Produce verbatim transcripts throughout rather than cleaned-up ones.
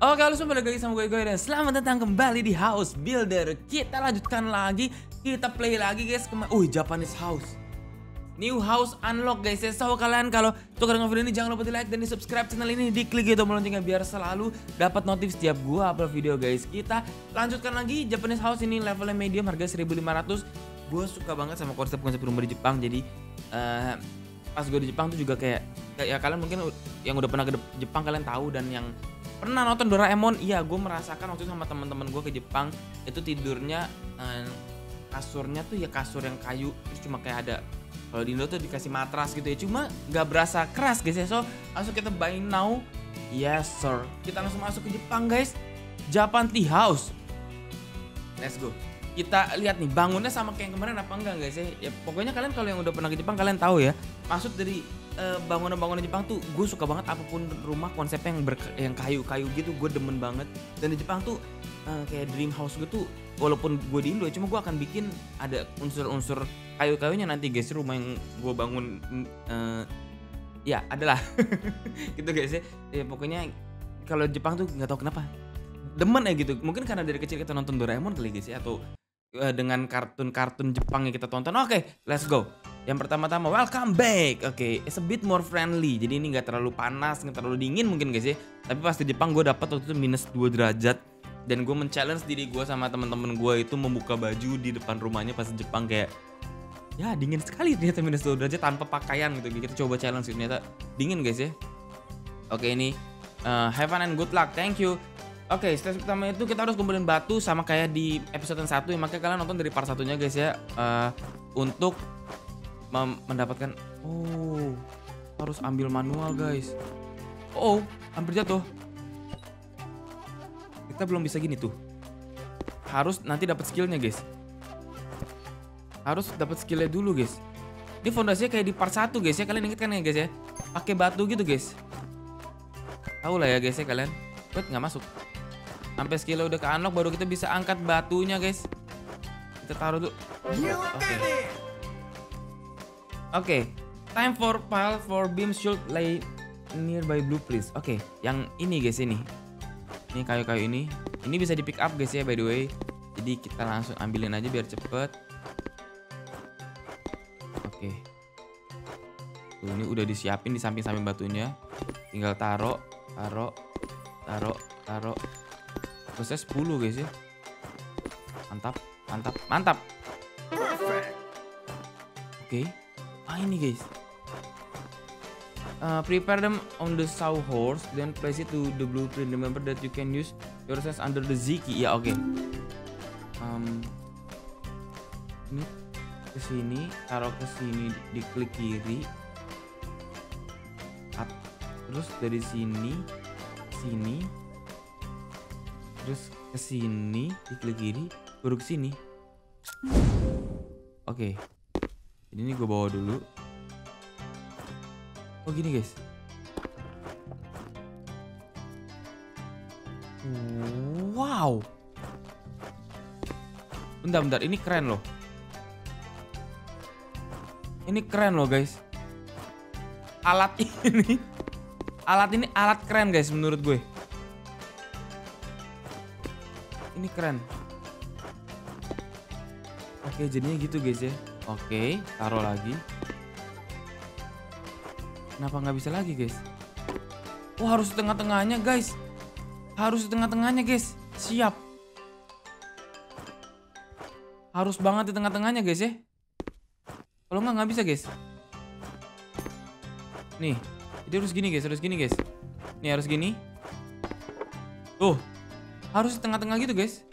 Oke, halo semua, balik lagi sama gue, gue dan selamat datang kembali di House Builder. Kita lanjutkan lagi, kita play lagi guys. Kema Wih, Japanese House, new house unlock guys ya. So kalian kalau suka dengan video ini jangan lupa di like dan di subscribe channel ini, di klik gitu loncengnya biar selalu dapat notif setiap gua upload video guys. Kita lanjutkan lagi Japanese House ini, levelnya medium, harga seribu lima ratus. Gue suka banget sama konsep-konsep rumah di Jepang. Jadi uh, pas gue di Jepang tuh juga kayak, kayak ya kalian mungkin yang udah pernah ke Jepang kalian tahu, dan yang pernah nonton Doraemon, iya gue merasakan waktu itu sama teman-teman gue ke Jepang itu tidurnya uh, kasurnya tuh ya kasur yang kayu, terus cuma kayak ada, kalau di Indo tuh dikasih matras gitu ya, cuma nggak berasa keras guys ya. So langsung kita buy now, yes sir. Kita langsung masuk ke Jepang guys, Japan Tea House. Let's go. Kita lihat nih bangunnya sama kayak yang kemarin apa enggak guys ya. Ya pokoknya kalian kalau yang udah pernah ke Jepang kalian tahu ya, maksud dari uh, bangunan-bangunan Jepang tuh gue suka banget, apapun rumah konsepnya yang ber yang kayu-kayu gitu gue demen banget. Dan di Jepang tuh uh, kayak dream house gue tuh, walaupun gue di Indo cuma gue akan bikin ada unsur-unsur kayu-kayunya nanti guys, rumah yang gue bangun uh, ya adalah gitu guys ya. Ya pokoknya kalau Jepang tuh nggak tahu kenapa demen ya gitu, mungkin karena dari kecil kita nonton Doraemon kali guys ya, atau dengan kartun-kartun Jepang yang kita tonton. Oke, okay, let's go. Yang pertama-tama, welcome back. Oke, okay, it's a bit more friendly. Jadi ini nggak terlalu panas, nggak terlalu dingin mungkin guys ya. Tapi pas di Jepang gue dapat waktu itu minus dua derajat. Dan gue men-challenge diri gue sama teman-teman gue itu membuka baju di depan rumahnya pas di Jepang, kayak ya dingin sekali ternyata minus dua derajat tanpa pakaian gitu. Kita coba challenge gitu, ternyata dingin guys ya. Oke, okay, ini uh, have fun and good luck. Thank you. Oke, okay, stage pertama itu kita harus kumpulin batu sama kayak di episode satu ya, makanya kalian nonton dari part satunya guys ya, uh, untuk mendapatkan. Oh, harus ambil manual guys. Oh, hampir jatuh. Kita belum bisa gini tuh. Harus nanti dapat skillnya guys. Harus dapat skillnya dulu guys. Ini fondasinya kayak di part satu guys ya, kalian inget kan ya guys ya? Pakai batu gitu guys. Tahu lah ya guys ya kalian. Wait, nggak masuk. Sampai skillnya udah ke unlock baru kita bisa angkat batunya guys. Kita taruh dulu. Oke. Okay. Oke. Okay. Time for pile for beam should lay nearby blueprints. Oke, okay. Yang ini guys ini. Ini kayu-kayu ini. Ini bisa di pick up guys ya by the way. Jadi kita langsung ambilin aja biar cepet. Oke. Okay. Tuh, ini udah disiapin di samping-samping batunya. Tinggal taruh, taruh, taruh, taruh. Proses sepuluh guys ya. Mantap, mantap, mantap. Oke. Okay. Ah ini guys. Uh, prepare them on the sawhorse, then place it to the blueprint. Remember that you can use your sense under the Z key. Ya oke. Okay. Um, ini ke sini, taruh ke sini, diklik kiri. At, terus dari sini, sini. Terus ke sini, diklik kiri, baru ke sini. Oke. Okay. Jadi ini gue bawa dulu. Oh gini guys. Wow. Bentar, bentar, ini keren loh. Ini keren loh guys. Alat ini, alat ini alat keren guys menurut gue. Ini keren. Oke, jadinya gitu guys ya. Oke, taruh lagi. Kenapa nggak bisa lagi guys? Oh harus di tengah-tengahnya guys. Harus di tengah-tengahnya guys. Siap. Harus banget di tengah-tengahnya guys ya. Kalau nggak nggak bisa guys. Nih, jadi harus gini guys, harus gini guys. Nih harus gini. Tuh. Harus di tengah-tengah gitu guys.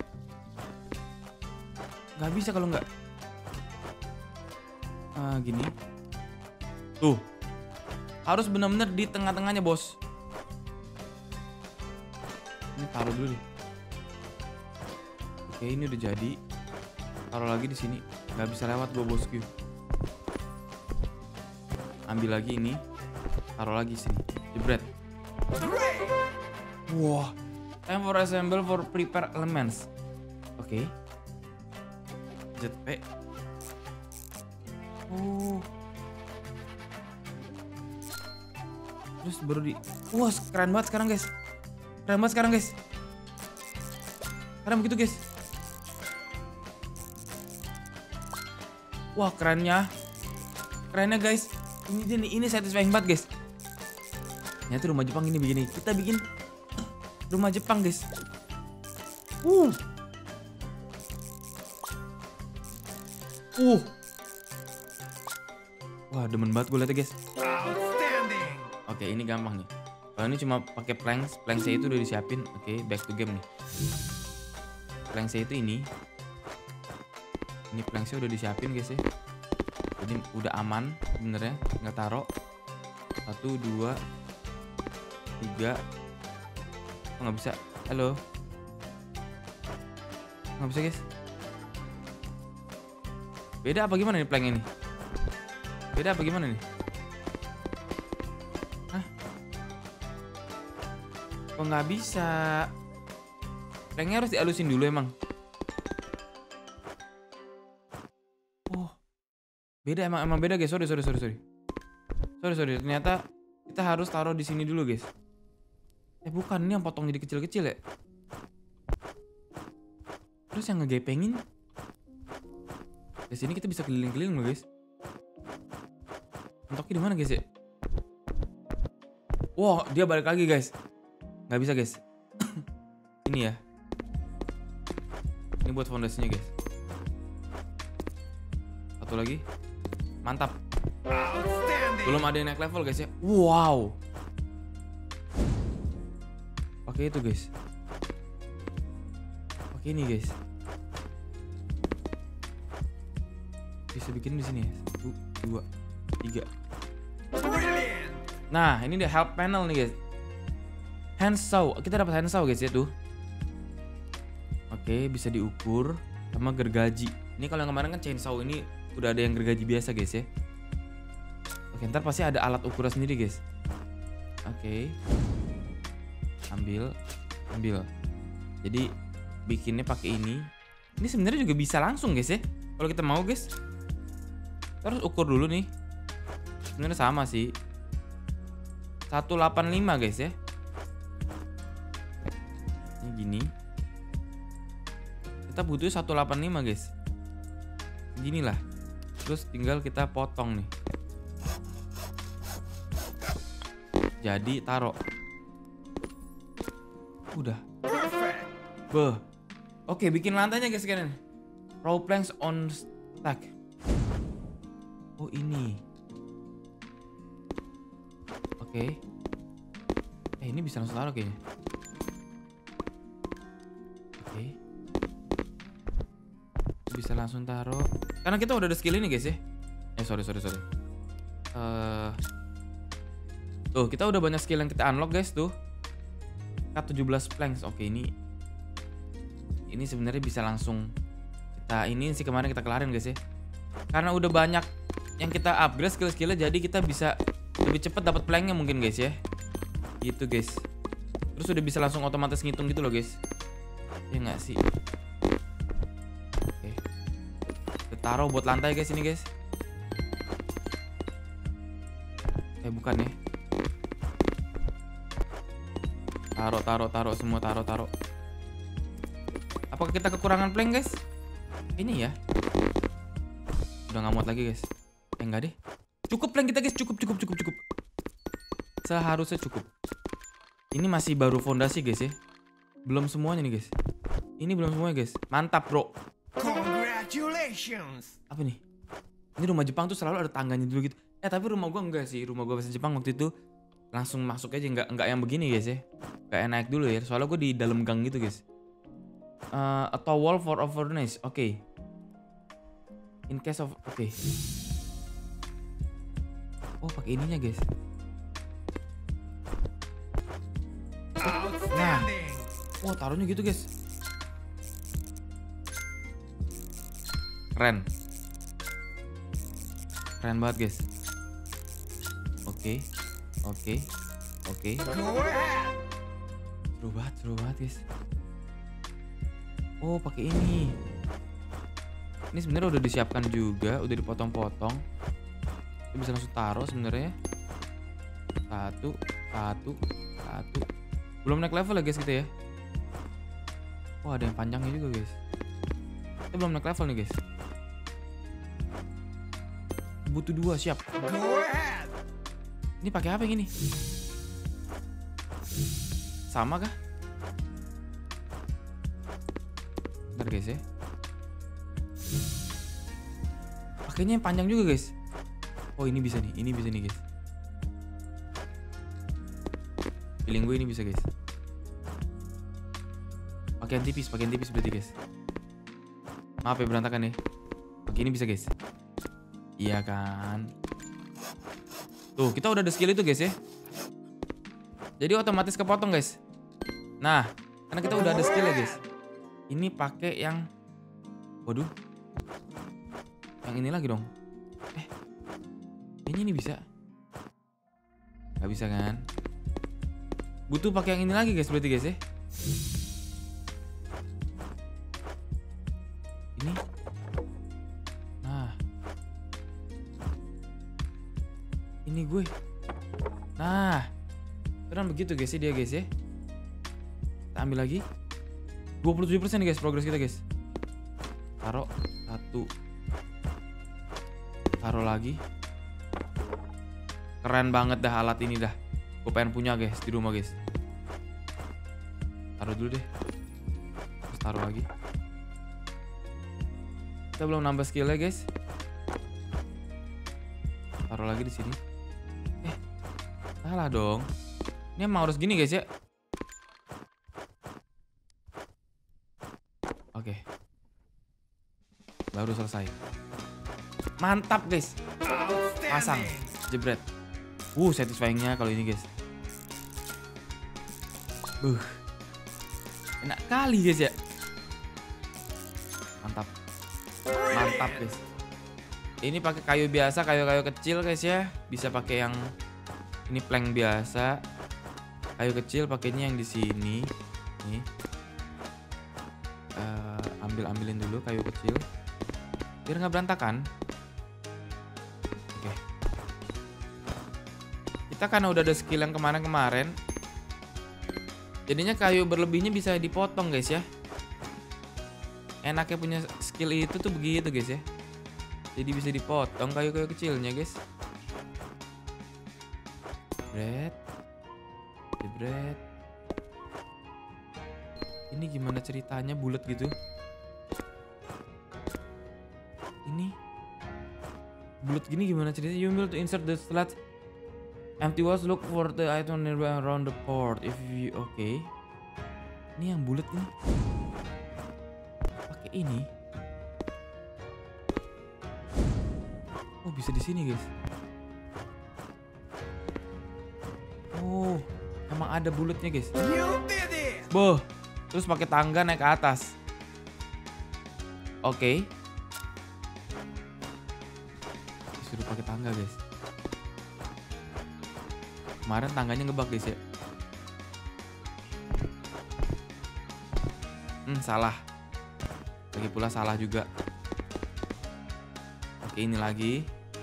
Gak bisa kalau nggak. Ah, gini. Tuh. Harus benar-benar di tengah-tengahnya bos. Ini taruh dulu deh. Oke, ini udah jadi. Taruh lagi di sini. Gak bisa lewat gue bosku. Ambil lagi ini. Taruh lagi sini. Jebret. Wah. Time for assemble for prepare elements. Oke. Okay. Z P. Oh. Terus baru di. Wah, keren banget sekarang guys. Keren banget sekarang guys. Keren begitu guys. Wah kerennya. Kerennya guys. Ini ini, ini satisfying banget guys. Ternyata rumah Jepang ini begini. Kita bikin rumah Jepang guys. Uh. Uh. Wah demen banget gue liatnya guys. Oke ini gampang nih. Kalau ini cuma pakai planks, planksnya itu udah disiapin. Oke back to game nih. Planksnya itu ini. Ini planksnya udah disiapin guys ya. Jadi udah aman sebenarnya, nggak taruh. Satu dua tiga. Oh, nggak bisa. Halo. Nggak bisa guys. Beda apa gimana nih plank ini? Beda apa gimana nih? Hah? Kok nggak bisa? Planknya harus dihalusin dulu emang. Oh, beda emang emang beda guys. Sorry sorry sorry sorry. Sorry sorry. Ternyata kita harus taruh di sini dulu guys. Eh bukan, ini yang potong jadi kecil-kecil ya. Terus yang ngegepengin. Di sini kita bisa keliling-keliling loh guys. Mentoknya di mana guys ya? Wow, dia balik lagi guys. Nggak bisa guys. Ini ya. Ini buat fondasinya guys. Satu lagi. Mantap. Belum ada yang naik level guys ya. Wow. Pakai itu guys. Pakai ini guys. Bisa bikin di sini ya. Satu, dua, tiga. Nah, ini dia help panel nih guys. Handsaw. Kita dapat handsaw guys ya tuh. Oke, bisa diukur sama gergaji. Ini kalau yang kemarin kan chainsaw, ini udah ada yang gergaji biasa guys ya. Oke, ntar pasti ada alat ukuran sendiri guys. Oke. Ambil, ambil. Jadi bikinnya pakai ini. Ini sebenarnya juga bisa langsung guys ya. Kalau kita mau guys. Terus ukur dulu nih. Sebenarnya sama sih. seratus delapan puluh lima guys ya. Ini gini. Kita butuh seratus delapan puluh lima guys. Gini lah. Terus tinggal kita potong nih. Jadi taruh. Udah. Beuh. Oke, bikin lantainya guys sekarang. Row planks on stack. Oh ini. Oke. Eh ini bisa langsung taruh kayaknya. Oke. Bisa langsung taruh. Karena kita udah ada skill ini guys ya. Eh sorry sorry sorry. Uh, tuh kita udah banyak skill yang kita unlock guys tuh. K tujuh belas planks. Oke ini. Ini sebenarnya bisa langsung kita ini sih kemarin kita kelarin guys ya. Karena udah banyak yang kita upgrade skill-skillnya, jadi kita bisa lebih cepat dapat planknya mungkin guys ya. Gitu guys. Terus udah bisa langsung otomatis ngitung gitu loh guys. Ya nggak sih. Oke. Kita taruh buat lantai guys ini guys. Eh bukan ya. Taruh taruh taruh semua taruh taruh. Apakah kita kekurangan plank guys? Ini ya. Udah nggak muat lagi guys. Eh enggak deh. Cukup plank kita guys, cukup cukup cukup cukup. Seharusnya cukup. Ini masih baru fondasi guys ya. Belum semuanya nih guys. Ini belum semuanya guys. Mantap bro. Congratulations. Apa nih? Ini rumah Jepang tuh selalu ada tangganya dulu gitu. Eh tapi rumah gua enggak sih. Rumah gua bahasa Jepang waktu itu langsung masuk aja, nggak nggak yang begini guys ya. Kayak naik dulu ya. Soalnya gue di dalam gang gitu guys. Uh, a towel for a furnace. Oke. Okay. In case of oke. Okay. Oh pakai ininya guys. Nah. Oh taruhnya gitu guys. Keren. Keren banget guys. Oke. Okay. Oke, okay. oke. Okay. Seru banget, seru banget guys. Oh, pakai ini. Ini sebenarnya udah disiapkan juga, udah dipotong-potong. Kita bisa langsung taruh sebenarnya. Satu, satu, satu. Belum naik level ya guys kita ya. Wah, ada yang panjangnya juga guys. Kita belum naik level nih guys. Butuh dua, siap. Ini pakai apa yang ini? Sama kah? Bentar guys ya. Pakainya yang panjang juga guys. Oh, ini bisa nih, ini bisa nih guys. Feeling gue ini bisa guys. Pakaian tipis, pakaian tipis berarti guys. Maaf ya berantakan nih. Pakai ini bisa guys. Iya kan. Tuh, kita udah ada skill itu guys ya. Jadi otomatis kepotong guys. Nah, karena kita udah ada skill ya guys. Ini pakai yang, waduh, yang ini lagi dong. Eh, ini ini bisa. Gak bisa kan? Butuh pakai yang ini lagi guys berarti guys ya. Ini. Nah. Ini gue. Nah. Keren begitu guys ya dia guys ya. Kita ambil lagi. dua puluh tujuh persen nih guys progres kita guys. Taruh satu. Taruh lagi. Keren banget dah alat ini dah. Gue pengen punya guys di rumah guys. Taruh dulu deh. Terus taruh lagi. Kita belum nambah skillnya guys. Taruh lagi di sini. Eh, salah dong. Ini emang harus gini guys ya. Oke. Baru selesai. Mantap guys. Pasang. Jebret. Uh, satisfyingnya kalau ini guys. Uh, enak kali guys ya. Mantap. Mantap guys. Ini pakai kayu biasa, kayu-kayu kecil guys ya. Bisa pakai yang ini plank biasa. Kayu kecil pakainya yang di sini. Nih. Uh, ambil-ambilin dulu kayu kecil. Biar nggak berantakan. Oke. Kita karena udah ada skill yang kemarin-kemarin. Jadinya kayu berlebihnya bisa dipotong guys ya. Enaknya punya skill itu tuh begitu guys ya. Jadi bisa dipotong kayu-kayu kecilnya guys. Jebret. Jebret. Ini gimana ceritanya bulat gitu? Ini bulat gini gimana ceritanya? You will to insert the slot. Empty walls, look for the item around the port. If you oke. Okay. Ini yang bulat ini. Pakai ini. Oh, bisa di sini, guys. Oh, emang ada bulatnya, guys. Boh. Terus pakai tangga naik ke atas. Oke. Okay. Disuruh pakai tangga, guys. Kemarin tangganya ngebug guys ya. Hmm, salah. Lagi pula salah juga. Oke, ini lagi.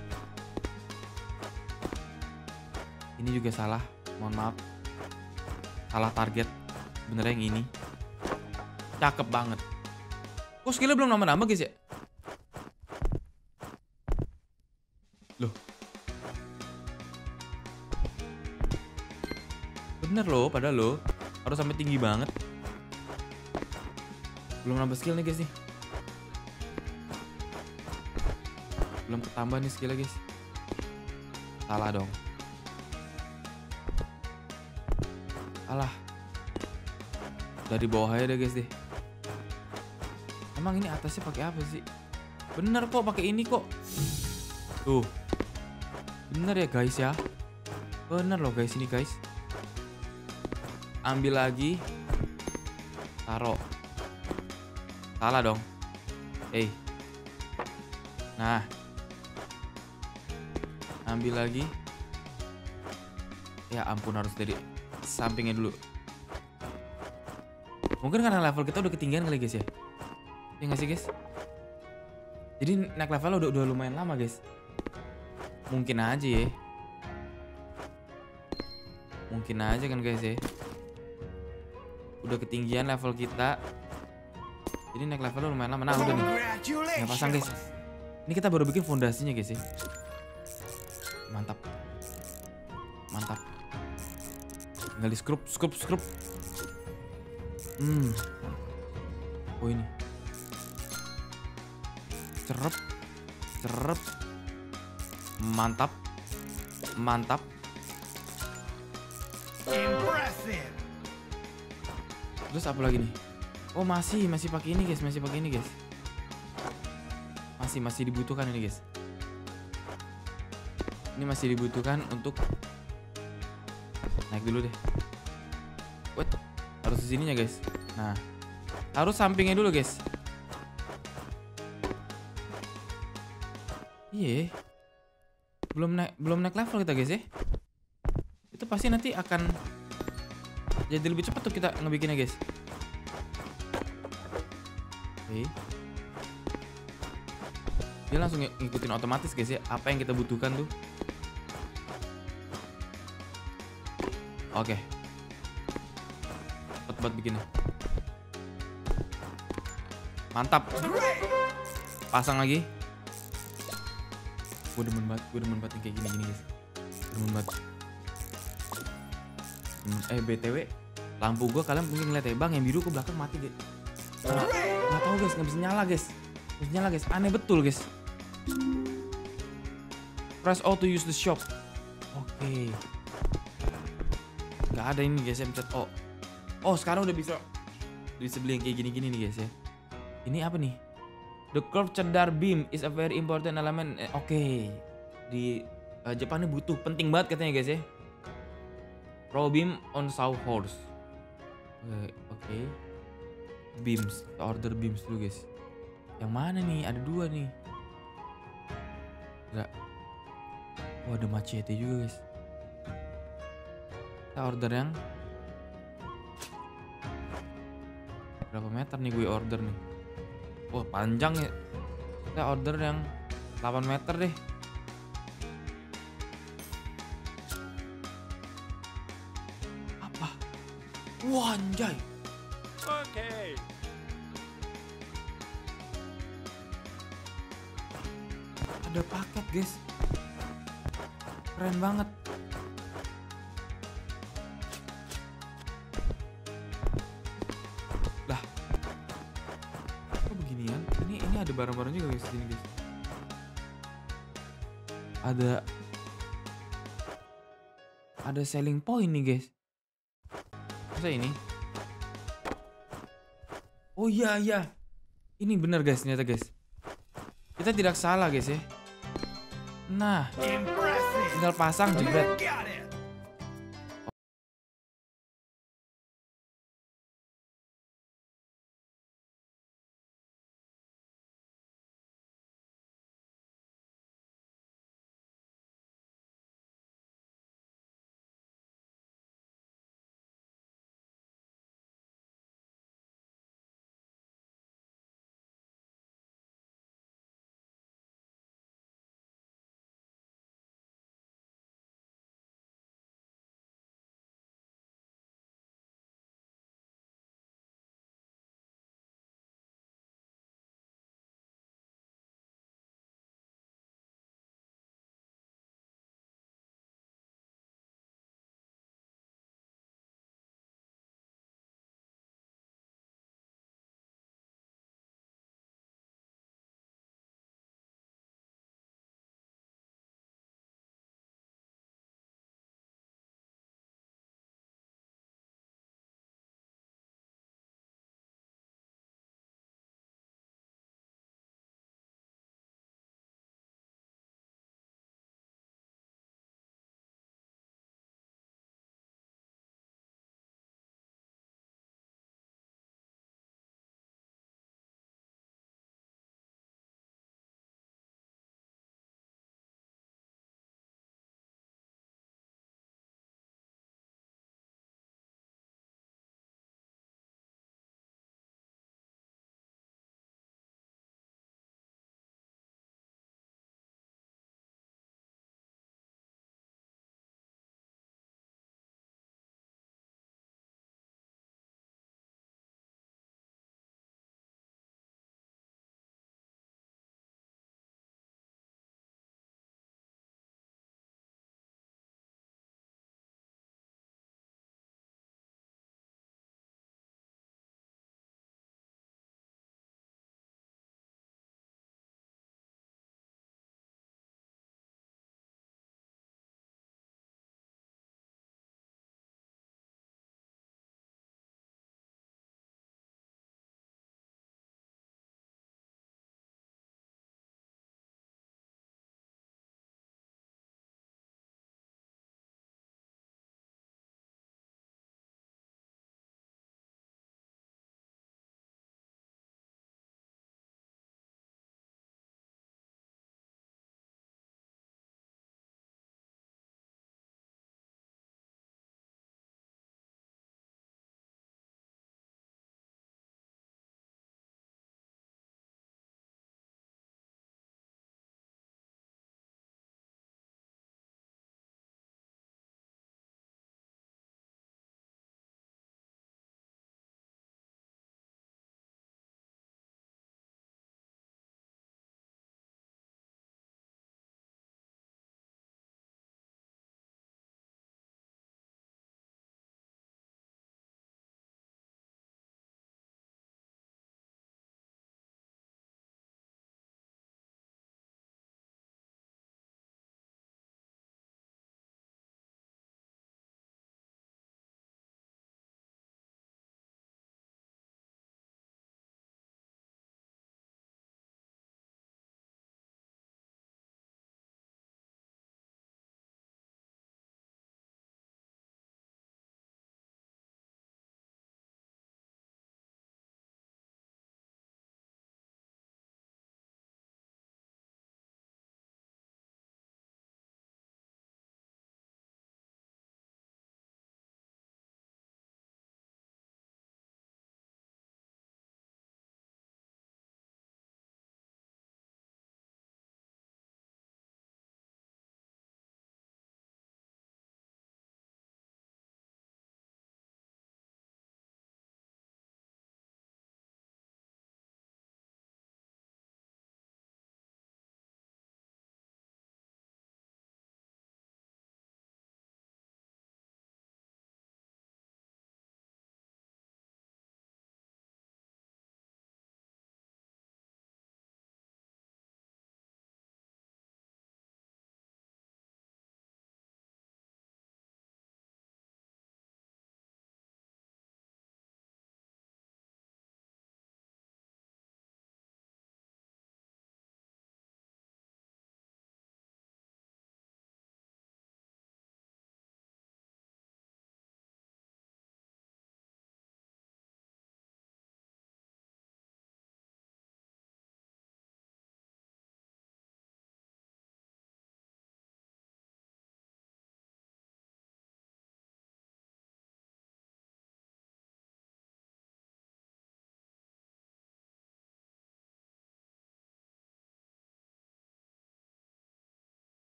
Ini juga salah. Mohon maaf. Salah target. Bener yang ini. Cakep banget. Kok skillnya belum nambah-nambah guys ya? Loh. Bener loh, padahal loh harus sampai tinggi banget. Belum nambah skill nih guys nih. Belum ketambah nih skillnya guys. Salah dong. Alah. Dari bawah aja deh guys deh. Emang ini atasnya pakai apa sih? Bener kok pakai ini kok. Tuh. Bener ya guys ya. Bener loh guys ini guys. Ambil lagi. Taruh. Salah dong. Eh. Hey. Nah. Ambil lagi. Ya ampun, harus dari sampingnya dulu. Mungkin karena level kita udah ketinggian kali guys ya. Ya nggak sih guys? Jadi naik level udah, udah lumayan lama guys. Mungkin aja ya. Mungkin aja kan guys ya. udah ketinggian level kita. Jadi naik levelnya lumayan lama. Nah udah nih. Nggak pasang guys. Ini kita baru bikin fondasinya guys ya. Mantap. Mantap. Tinggal di skrup, skrup, skrup. Hmm. Oh ini. Cerep. Cerep. Mantap. Mantap. Impressive. Terus apa lagi nih? Oh masih, masih pakai ini guys, masih pakai ini guys. Masih, masih dibutuhkan ini guys. Ini masih dibutuhkan untuk naik dulu deh. Wait, harus di sininya guys. Nah, harus sampingnya dulu guys. Iya, belum naik, belum naik level kita guys ya. Itu pasti nanti akan jadi lebih cepat tuh kita ngebikinnya guys. Oke. Dia langsung ng- ngikutin otomatis guys ya, apa yang kita butuhkan tuh. Oke. Cepet banget bikinnya. Mantap. Pasang lagi. Gue demen banget, gue demen banget yang kayak gini-gini guys. Demen banget. Hmm, eh B T W, lampu gue kalian mungkin ngeliat ya, bang yang biru ke belakang mati guys. Nah, nggak tahu guys, nggak bisa nyala guys. Nggak bisa nyala guys, aneh betul guys. Press O to use the shop. Oke. Nggak ada ini guys, ya pencet O. Oh sekarang udah bisa, udah bisa beli yang kayak gini-gini nih guys ya. Ini apa nih? The curved cedar beam is a very important element. Eh, Oke, okay. Di uh, Jepang ini butuh, penting banget katanya guys ya. Pro beam on saw horse. Oke, okay. Okay. Beams, kita order beams dulu guys. Yang mana nih? Ada dua nih. Enggak. Oh ada machete juga guys. Kita order yang berapa meter nih gue order nih? Wah panjang ya. Kita order yang delapan meter deh. Apa? Wah anjay. Okay. Ada paket guys. Keren banget. Lah. Kok beginian? Ini ini ada barang-barang juga guys sini guys. Ada ada selling point nih guys. Masa ini? Oh iya iya. Ini benar guys ternyata guys. Kita tidak salah guys ya. Nah, Impressive. tinggal pasang jebret. Got it.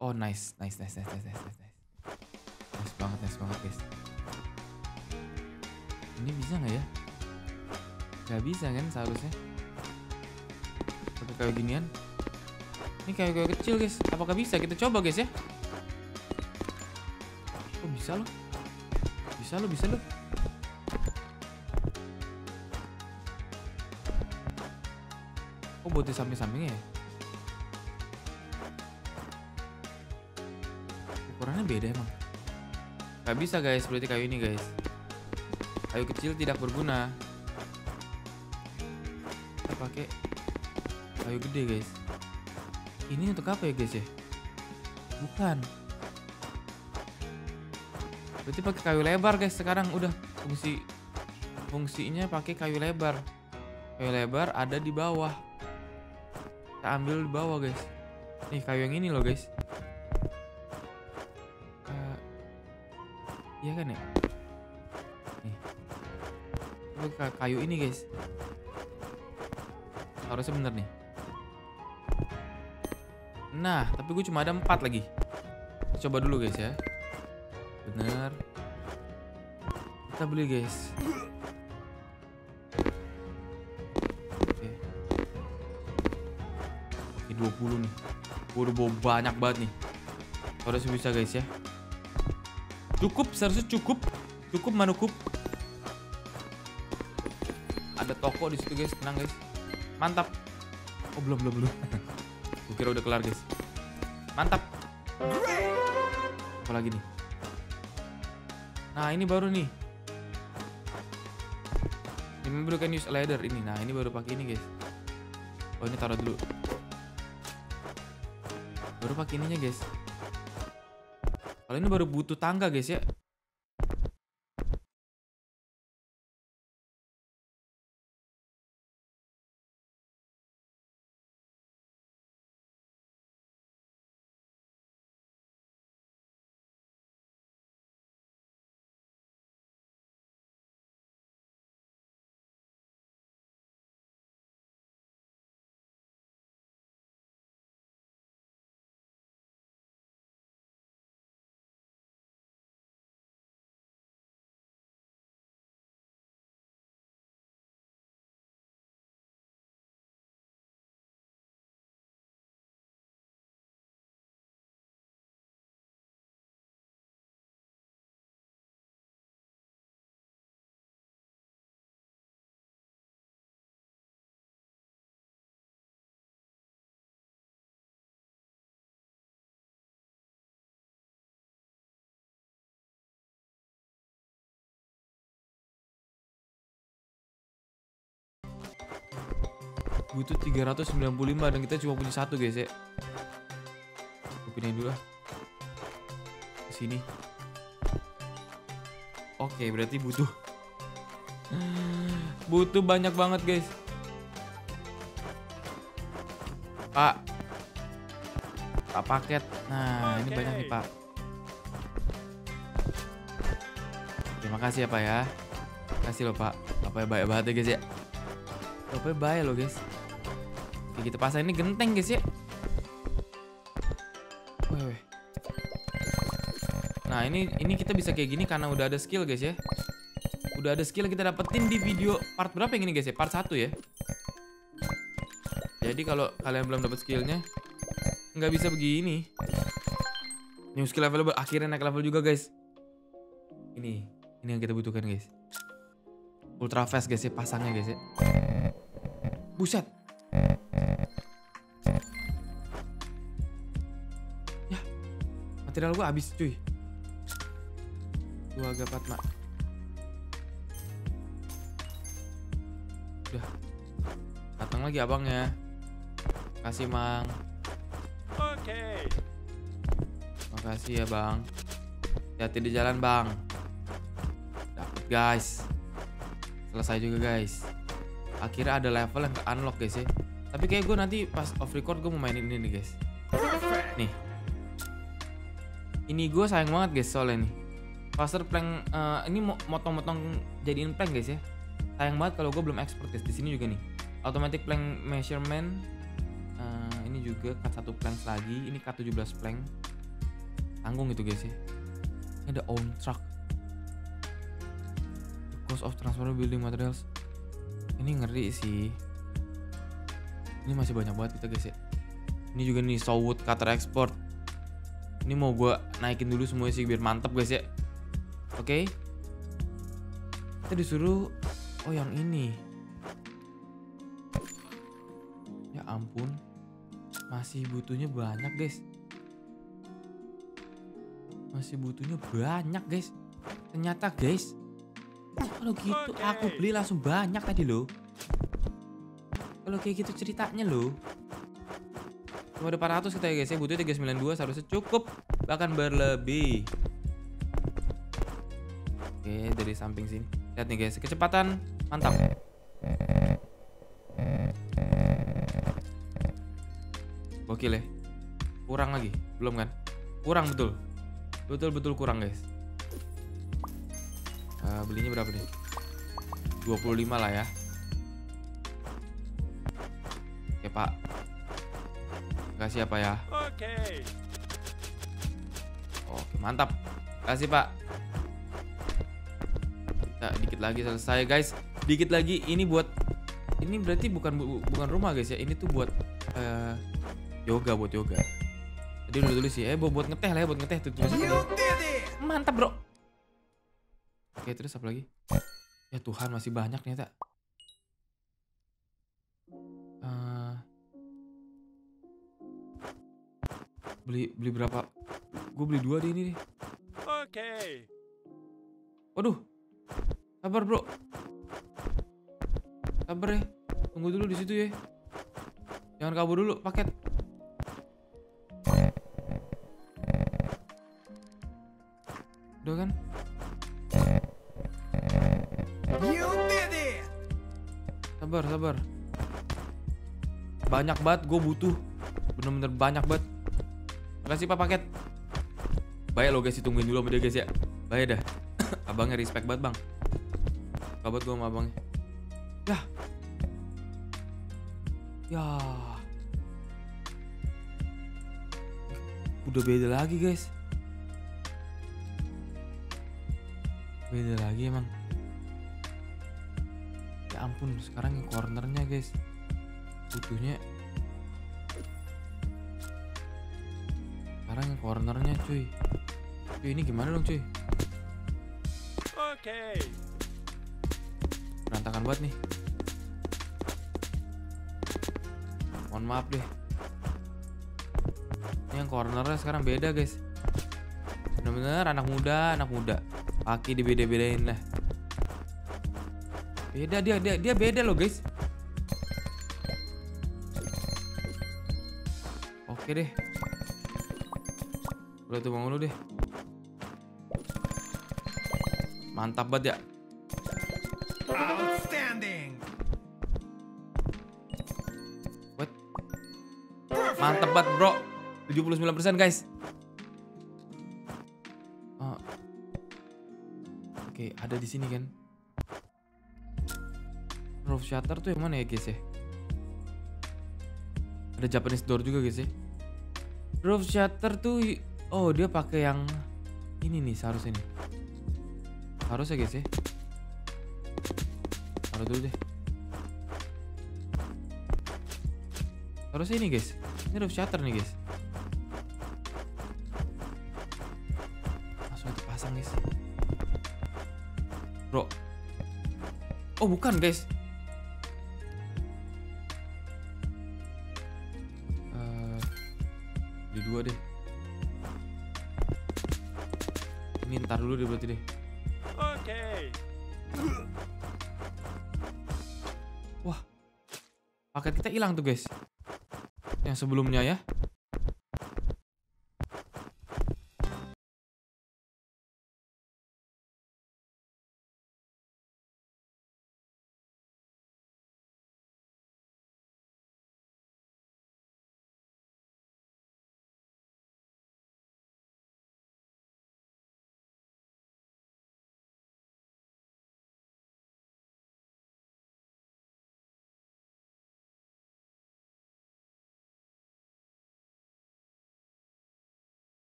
Oh nice, nice, nice, nice, nice, nice, nice. Nice banget, nice banget guys. Ini bisa nggak ya? Gak bisa kan seharusnya. Pakai kayu ginian. Ini kayu-kayu kecil guys. Apakah bisa? Kita coba guys ya. Oh bisa loh. Bisa loh, bisa loh. Oh buat di samping-sampingnya ya? Ukurannya beda emang. Gak bisa guys, berarti kayu ini guys. Kayu kecil tidak berguna. Kita pakai kayu gede guys. Ini untuk apa ya guys ya? Bukan. Berarti pakai kayu lebar guys sekarang udah fungsi fungsinya pakai kayu lebar. Kayu lebar ada di bawah. Kita ambil di bawah guys. Nih kayu yang ini loh guys. Uh, iya kan ya? Nih. Pakai kayu ini guys. Harusnya bener nih. Nah, tapi gue cuma ada empat lagi. Coba dulu guys ya. Bener. Kita beli guys. Oke. Oke dua puluh nih. Gue udah bawa banyak banget nih. Harusnya bisa guys ya. Cukup, seharusnya cukup. Cukup manukup. Ada toko di situ guys, tenang guys. Mantap. Oh belum belum belum. Gue kira udah kelar guys. Mantap. Apa lagi nih? Nah ini baru nih. Remember you can use a ladder ini. Nah ini baru pakai ini guys. Oh ini taruh dulu. Baru pakai ininya guys. Kalau ini baru butuh tangga guys ya. Butuh tiga ratus sembilan puluh lima dan kita cuma punya satu guys ya. Gue pindahin dulu lah. Ke sini. Oke, berarti butuh butuh banyak banget guys. Pak. Pak paket. Nah, ini banyak nih, Pak. Terima kasih ya, Pak ya. Kasih loh, Pak. Apa ya baik banget ya guys ya. Apa baik loh guys. Oke, kita pasang ini genteng guys ya. Weh, weh. Nah ini ini kita bisa kayak gini karena udah ada skill guys ya. Udah ada skill kita dapetin di video part berapa yang ini guys ya? Part satu ya. Jadi kalau kalian belum dapet skillnya nggak bisa begini. New skill available, akhirnya naik level juga guys. Ini ini yang kita butuhkan guys. Ultra fast guys ya, pasangnya guys ya. Buset. Ya, material gua habis cuy. Gua agak patma. Udah. Datang lagi abangnya. Kasih Mang. Okay. Makasih ya Bang. Hati-hati di jalan Bang. Dapet guys. Selesai juga guys. Akhirnya ada level yang ke unlock guys ya. Tapi kayak gue nanti pas off record gue mau mainin ini nih guys. Nih. Ini gue sayang banget guys soalnya nih. Faster plank uh, ini motong-motong jadiin plank guys ya. Sayang banget kalau gue belum expert guys. Di sini juga nih. Automatic plank measurement. Uh, ini juga cut satu plank lagi. Ini cut tujuh belas plank. tanggung itu guys ya. Ini ada own truck. The cost of transfer building materials. Ini ngeri sih. Ini masih banyak banget kita guys ya. Ini juga nih sawwood cutter export. Ini mau gue naikin dulu semuanya sih biar mantep guys ya. Oke. Kita disuruh, oh yang ini. Ya ampun. Masih butuhnya banyak guys. Masih butuhnya banyak guys. Ternyata guys. Kalau gitu Oke. aku beli langsung banyak tadi loh. Kalau kayak gitu ceritanya loh. Cuma ada empat ratus kita ya guys ya. Butuhnya tiga ratus sembilan puluh dua seharusnya cukup. Bahkan berlebih. Oke dari samping sini. Lihat nih guys. Kecepatan mantap. Gokil ya. Kurang lagi. Belum kan? Kurang betul. Betul-betul kurang guys. Uh, belinya berapa nih? dua puluh lima lah ya. Oke pak. Kasih apa ya? Oke. Oke mantap. Kasih pak. Kita dikit lagi selesai guys. Dikit lagi ini buat. Ini berarti bukan bu- bukan rumah guys ya. Ini tuh buat uh, yoga buat yoga. Tadi udah tulis sih. Eh buat, buat ngeteh lah ya buat ngeteh tuh. Mantap bro. Oke terus apa lagi? Ya Tuhan masih banyak ternyata. Uh, beli beli berapa? Gue beli dua deh ini nih. Oke. Waduh. Sabar bro. Sabar ya. Tunggu dulu di situ ya. Jangan kabur dulu paket. Udah kan? You did it. Sabar, sabar. Banyak banget gue butuh. Bener-bener banyak banget. Makasih pak paket. Baik lo guys, ditungguin dulu sama dia guys ya. Baik dah. Abangnya respect banget bang. Kabat gue sama abangnya. Ya. Ya. Udah beda lagi guys. Beda lagi emang. Ya ampun, sekarang yang cornernya guys. Butuhnya. Sekarang yang cornernya cuy. Cuy ini gimana dong cuy? Oke. Berantakan banget nih. Mohon maaf deh. Ini yang cornernya sekarang beda guys. Bener-bener anak muda, anak muda. Kaki dibeda-bedain lah. Beda dia, dia dia beda loh guys. Oke deh. Udah tuh mau lu deh. Mantap banget ya. Outstanding. What? Mantap banget bro. tujuh puluh sembilan persen guys. Oh. Oke, ada di sini kan. Roof shutter tuh yang mana ya guys ya? Ada Japanese door juga guys ya. Roof shutter tuh, oh dia pakai yang ini nih seharusnya nih. Harusnya guys ya. Taruh dulu deh. Harusnya ini guys. Ini roof shutter nih guys. Langsung dipasang guys. Bro. Oh bukan guys. Uh, beli dua deh. Ini ntar dulu deh berarti deh. Oke. Wah. Paket kita hilang tuh guys. Yang sebelumnya ya.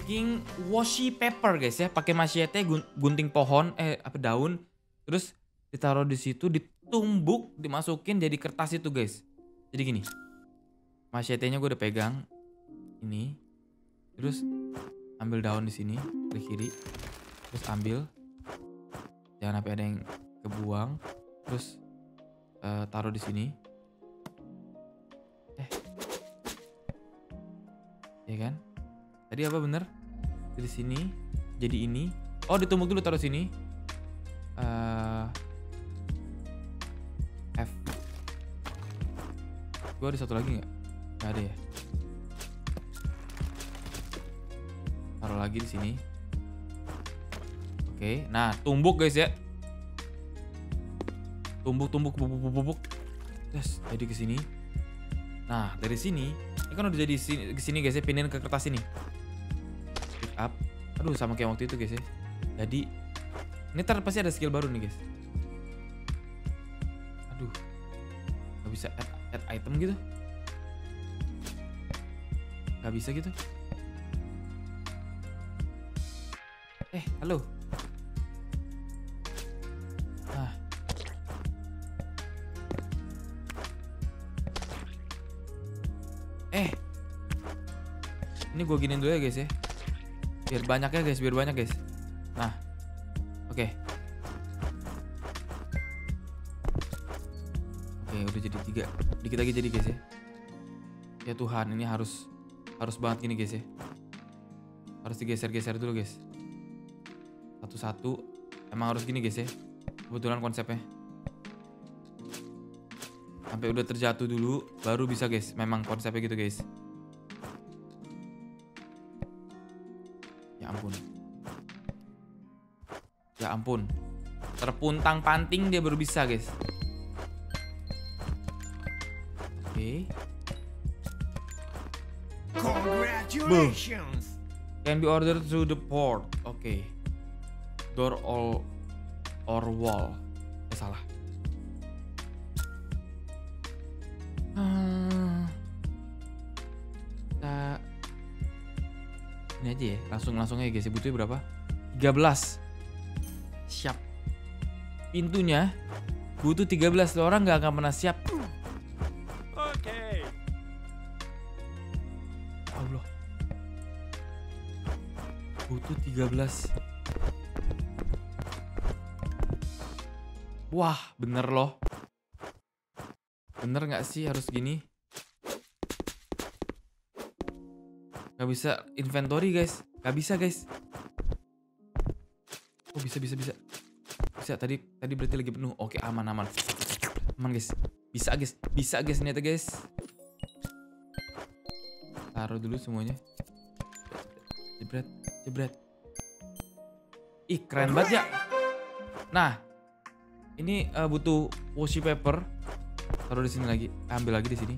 making washi paper guys ya, pakai machete gun- gunting pohon eh apa daun, terus ditaruh di situ, ditumbuk, dimasukin jadi kertas itu guys. Jadi gini, machetenya gue udah pegang ini, terus ambil daun di sini ke kiri, terus ambil, jangan sampai ada yang kebuang, terus uh, taruh di sini, eh, ya kan? Tadi apa bener? Dari sini, jadi ini, oh ditumbuk dulu taruh sini, uh, F, gue ada satu lagi nggak? Nggak ada ya. Taruh lagi di sini. Oke, nah tumbuk guys ya. Tumbuk, tumbuk, bubuk, bubuk, bubuk. Yes, jadi ke sini. Nah, dari sini, ini kan udah jadi ke sini guys ya, pindahin ke kertas ini. Pick up. Aduh, sama kayak waktu itu guys ya. Jadi, ini ntar pasti ada skill baru nih guys. Aduh, nggak bisa add, add item gitu. Nggak bisa gitu. Eh, halo. Nah. Eh. Ini gue giniin dulu ya guys ya. Biar banyak ya guys, biar banyak guys. Nah. Oke. Oke, udah jadi tiga. Dikit lagi jadi guys ya. Ya Tuhan, ini harus harus banget gini guys ya. Harus digeser-geser dulu guys. Satu-satu. Emang harus gini guys ya. Kebetulan konsepnya. Sampai udah terjatuh dulu baru bisa guys. Memang konsepnya gitu guys. Ya ampun. Ya ampun. Terpuntang panting dia baru bisa guys. Oke. Congratulations. Can be ordered through the port. Oke. Okay. Door all or wall. Eh, salah. Hmm. Kita ini aja ya, langsung langsung aja guys. Butuhnya berapa? tiga belas. Siap. Pintunya butuh tiga belas. Lo orang nggak akan pernah siap. Okay. Allah. Butuh tiga belas. Wah, bener loh. Bener gak sih harus gini? Gak bisa inventory guys. Gak bisa guys. Oh bisa, bisa, bisa. Bisa, tadi tadi berarti lagi penuh. Oke, aman, aman. Aman guys. Bisa guys. Bisa guys, ternyata guys. Taruh dulu semuanya. Jebret, jebret. Ih, keren banget ya. Nah, ini uh, butuh washi paper. Taruh di sini lagi. Ambil lagi di sini.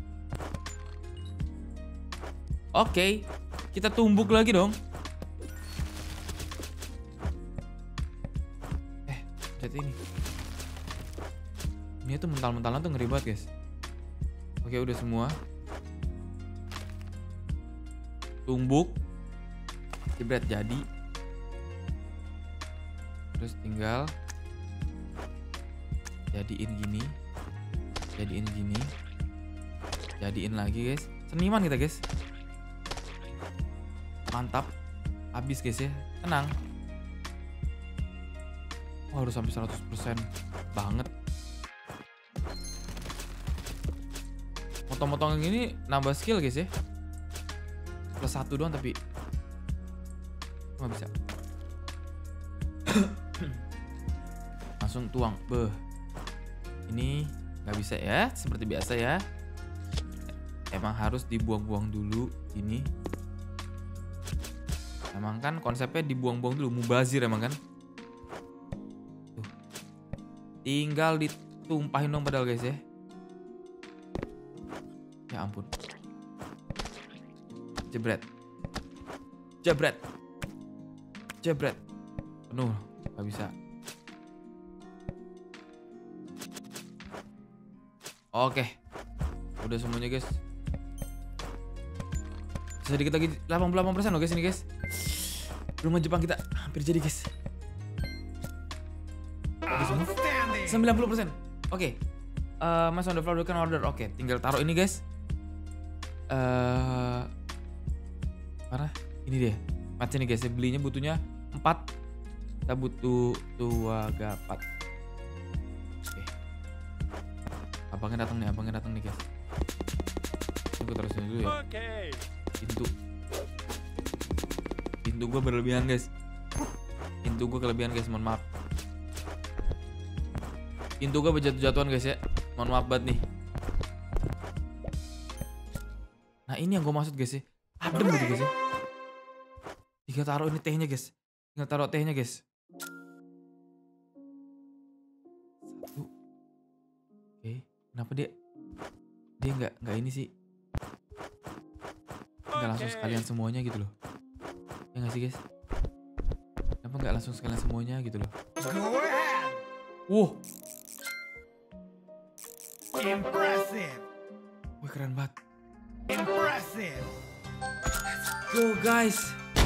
Oke, okay. Kita tumbuk lagi dong. Eh, lihat ini. Ini tuh mental-mentalan tuh ngeri banget guys. Oke, okay, udah semua. Tumbuk. Jebret jadi. Terus tinggal jadiin gini, jadiin gini, jadiin lagi guys. Seniman kita guys. Mantap. Habis guys ya. Tenang. Oh, harus sampai seratus persen banget. Motong-motong yang ini nambah skill guys ya. Plus satu doang tapi nggak bisa. Langsung tuang. Beh. Ini nggak bisa ya, seperti biasa ya. Emang harus dibuang-buang dulu ini. Emang kan konsepnya dibuang-buang dulu, mubazir emang kan. Tuh. Tinggal ditumpahin dong padahal guys ya. Ya ampun. Jebret. Jebret. Jebret. Penuh, nggak bisa. Oke, udah semuanya guys. Sedikit lagi delapan puluh delapan persen loh guys ini guys. Rumah Jepang kita hampir jadi guys. Outstanding. sembilan puluh persen. Oke. Eh, Mas on the floor can order. Oke, tinggal taruh ini guys. Eh mana? Ini dia. Match ini guys, belinya butuhnya empat. Kita butuh dua gapat. Oke. Abangnya datang nih, abangnya datang nih guys. Gue taruh sini dulu ya. Okay. Pintu. Pintu gue berlebihan guys. Pintu gue kelebihan guys, mohon maaf. Pintu gue berjatuh-jatuhan guys ya. Mohon maaf banget nih. Nah ini yang gue maksud guys ya. Adem gitu guys ya. Tinggal taruh ini tehnya guys. Tinggal taruh tehnya guys. Satu. Oke. Kenapa dia dia nggak nggak ini sih? Nggak langsung sekalian semuanya gitu loh. Ya nggak sih guys? Kenapa nggak langsung sekalian semuanya gitu loh? Go ahead. Wow. Impressive. Wih keren banget. Impressive. Go guys.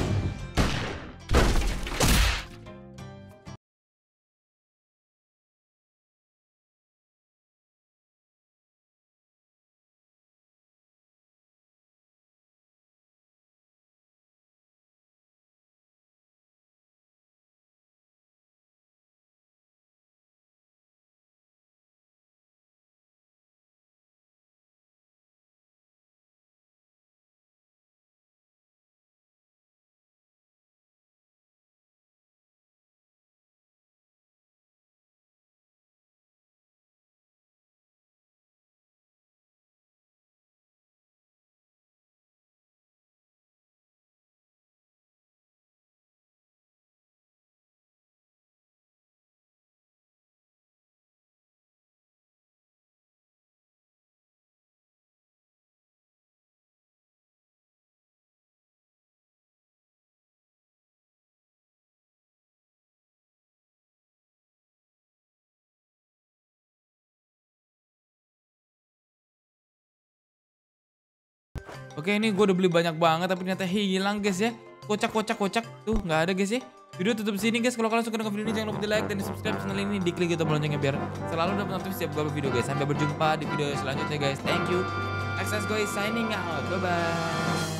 Oke ini gue udah beli banyak banget tapi ternyata hilang guys ya. Kocak-kocak kocak tuh nggak ada guys ya. Video tutup sini guys. Kalau kalian suka dengan video ini jangan lupa di like dan di subscribe channel ini, diklik tombol loncengnya biar selalu dapat notifikasi setiap gue video guys. Sampai berjumpa di video selanjutnya guys. Thank you. Access guys signing out. Bye bye.